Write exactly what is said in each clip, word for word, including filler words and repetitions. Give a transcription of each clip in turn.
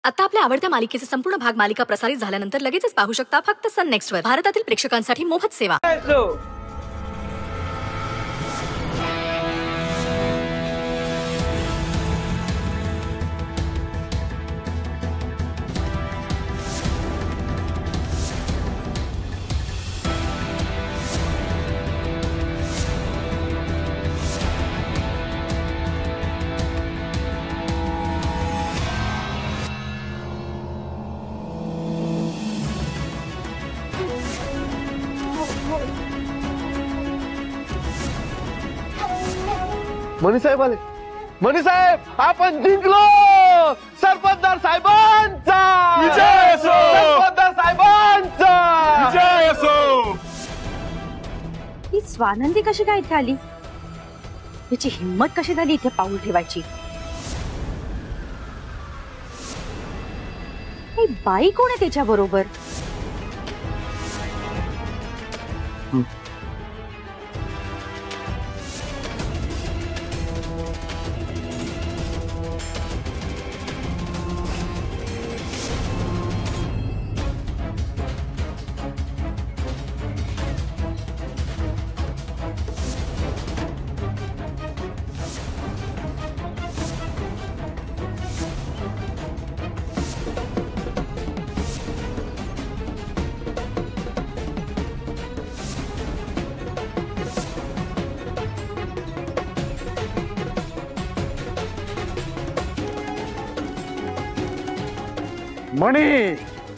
आता आपल्या आवडत्या मालिकेचे संपूर्ण भाग मालिका प्रसारित झाल्यानंतर लगेचच पाहू शकता फक्त सन नेक्स्ट वर. भारतातील प्रेक्षकांसाठी मोफत सेवा. मनी साहेब आले. मनी साहेब, आपण जिंकलो. सरपंचदार साहेबांचा विजय असो. सरपंचदार साहेबांचा विजय असो. ही स्वानंदी कशी काय इथे आली? हिची हिम्मत कशी झाली इथे पाऊल ठेवायची? ही बाई कोण आहे त्याच्या बरोबर? मणी.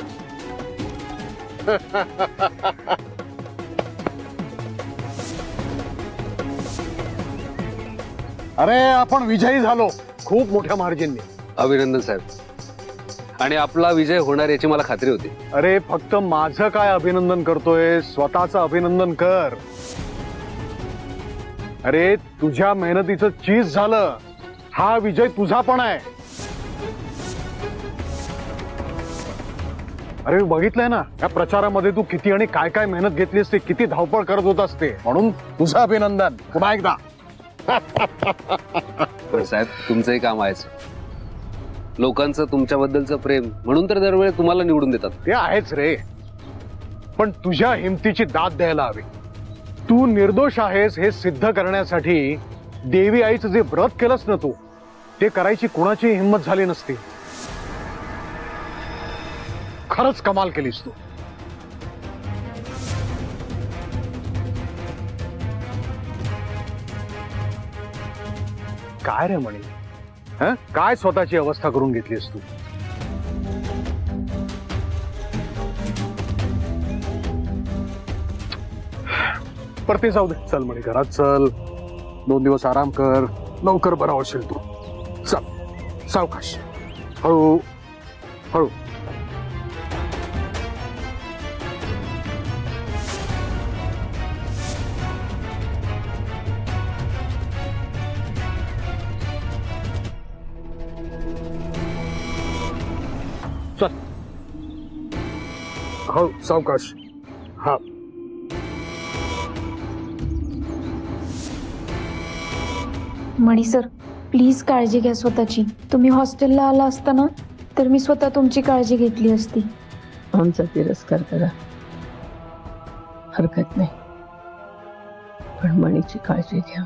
अरे आपण विजयी झालो खूप मोठ्या मार्जिनने. अभिनंदन साहेब. आणि आपला विजय होणार याची मला खात्री होती. अरे फक्त माझं काय अभिनंदन करतोय, स्वतःचं अभिनंदन कर. अरे तुझ्या मेहनतीचं चीज झालं. हा विजय तुझा पण आहे. अरे बघितलंय ना या प्रचारामध्ये तू किती आणि काय काय मेहनत घेतली असते, किती धावपळ करत होत असते. म्हणून तुझं अभिनंदन पुन्हा एकदा. साहेब तुमचंही काम आहेच. लोकांचं तुमच्याबद्दलचं प्रेम म्हणून तर दरवेळी तुम्हाला निवडून देतात. ते आहेच रे, पण तुझ्या हिमतीची दाद द्यायला हवी. तू निर्दोष आहेस हे सिद्ध करण्यासाठी देवी आईचं जे व्रत केलंस ना तू, ते करायची कुणाची हिंमत झाली नसती. खरंच कमाल केलीस तू. काय रे म्हणे, हं? काय स्वतःची अवस्था करून घेतलीस तू? पर ते जाऊ दे. चल म्हणे घरात चल, दोन दिवस आराम कर, लवकर बरा होशील तू. चल सावकाश, हळू हळू. चल हळू सावकाश. हा मणी सर, प्लीज काळजी घ्या स्वतःची. तुम्ही हॉस्टेलला आला असताना तर मी स्वतः तुमची काळजी घेतली असती. आमचा तिरस्कार करा, हरकत नाही, पण मणीची काळजी घ्या.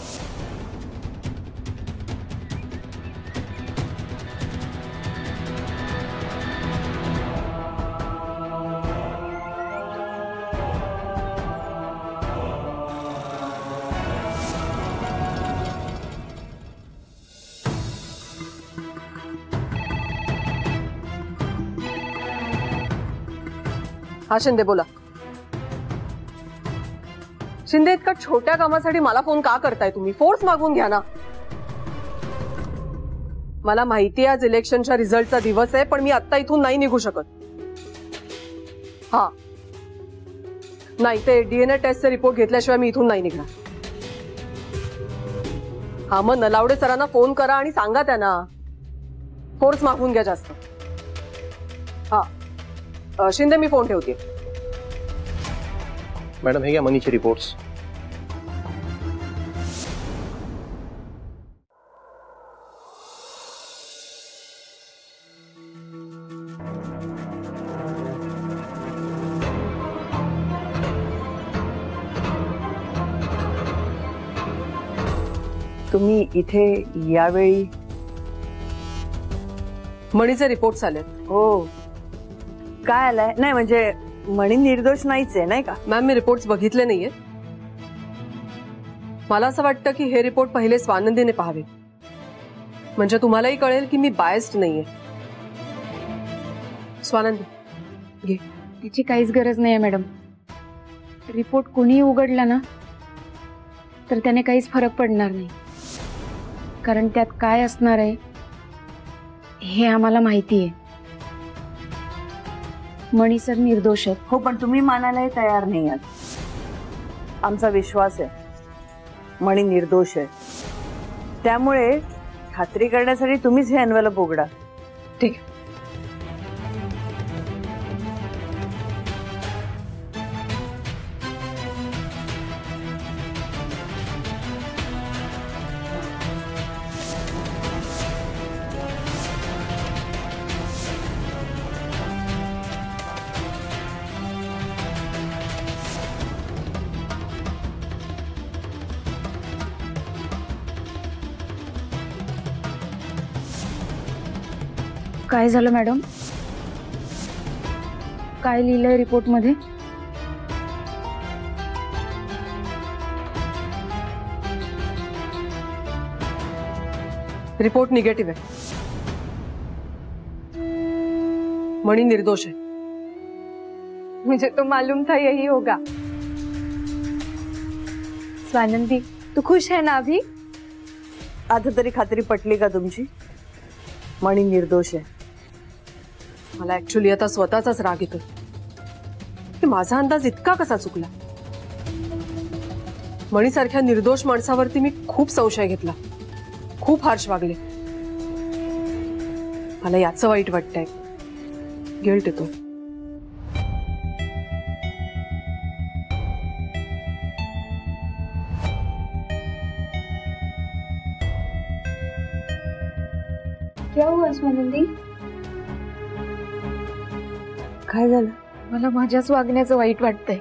हा शिंदे बोला. शिंदे, इतका छोट्या कामासाठी मला फोन का करताय तुम्ही? फोर्स मागून घ्या ना. मला माहिती आहे आज इलेक्शनच्या रिझल्टचा दिवस आहे, पण मी आता इथून नाही निघू शकत. हा नाही, ते डीएनए टेस्टचे रिपोर्ट घेतल्याशिवाय मी इथून नाही निघणार. हा मग नलावडे सरांना फोन करा आणि सांगा त्यांना. फोर्स मागून घ्या जास्त. हा शिंदे, मी फोन ठेवते. मॅडम हे घ्या मनीचे रिपोर्ट्स. तुम्ही इथे यावेळी मणीचे रिपोर्ट्स आलेत. हो काय आलाय? नाही म्हणजे मणी निर्दोष नाहीच आहे नाही का? मॅम मी रिपोर्ट्स बघितले नाहीये. मला असं वाटतं की हे रिपोर्ट पहिले स्वानंदीने पाहावे, म्हणजे तुम्हालाही कळेल की मी बायस्ड नाहीये. स्वानंदी घे. त्याची काहीच गरज नाही आहे मॅडम. रिपोर्ट कोणीही उघडला ना तर त्याने काहीच फरक पडणार नाही, कारण त्यात काय असणार आहे हे आम्हाला माहिती आहे. मणी सर निर्दोष आहेत. हो पण तुम्ही मानायलाही तयार नाही आहात. आमचा विश्वास आहे मणी निर्दोष आहे, त्यामुळे खात्री करण्यासाठी तुम्हीच हे एन्व्हलप उघडा. ठीक आहे. काय झालं मॅडम? काय लिहिलंय रिपोर्ट मध्ये? रिपोर्ट निगेटिव्ह आहे. मणी निर्दोष आहे. मुझे तो मालूम था यही होगा. स्वानंदी तू खुश है ना अभी? आता तरी खात्री पटली का तुमची? मणी निर्दोष आहे. मला ऍक्च्युली आता स्वतःचाच राग येतो की माझा अंदाज इतका कसा चुकला. मणीसारख्या निर्दोष माणसावरती मी खूप संशय घेतला, खूप हार्श वागले. मला याचं वाईट वाटतंय. गिल्ट येतो. क्या हुआ स्वानंदी? काय झालं? मला माझ्याच वागण्याचं वाईट वाटतंय.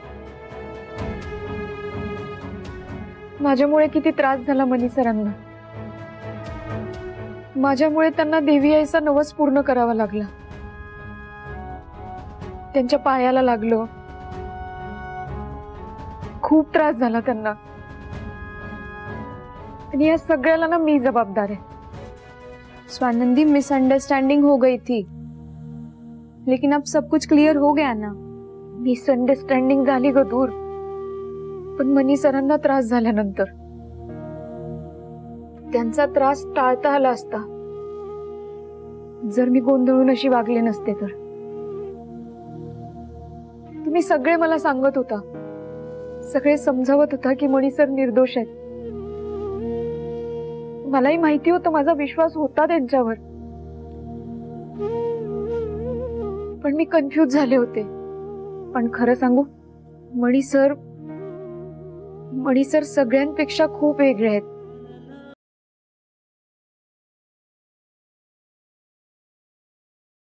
माझ्यामुळे किती त्रास झाला मनी सरांना. माझ्यामुळे त्यांना देवी आईचा नवस पूर्ण करावा लागला. त्यांच्या पायाला लागलो. खूप त्रास झाला त्यांना, आणि या सगळ्याला ना मी जबाबदार आहे. स्वानंदी मिसअंडरस्टैंडिंग हो गई थी, लेकिन अब सब कुछ क्लियर हो गया ना. मिसअंडरस्टँडिंग झाली ग दूर, पण मनी सरांना त्रास झाल्यानंतर त्यांचा त्रास टाळता आला असता जर मी गोंधळून अशी वागले नसते तर. तुम्ही सगळे मला सांगत होता, सगळे समजावत होता की मणी सर निर्दोष आहेत. मलाही माहिती होतं, माझा विश्वास होता त्यांच्यावर, पण मी कन्फ्यूज झाले होते. पण खरं सांगू, मणी सर मणी सर सगळ्यांपेक्षा खूप वेगळे आहेत.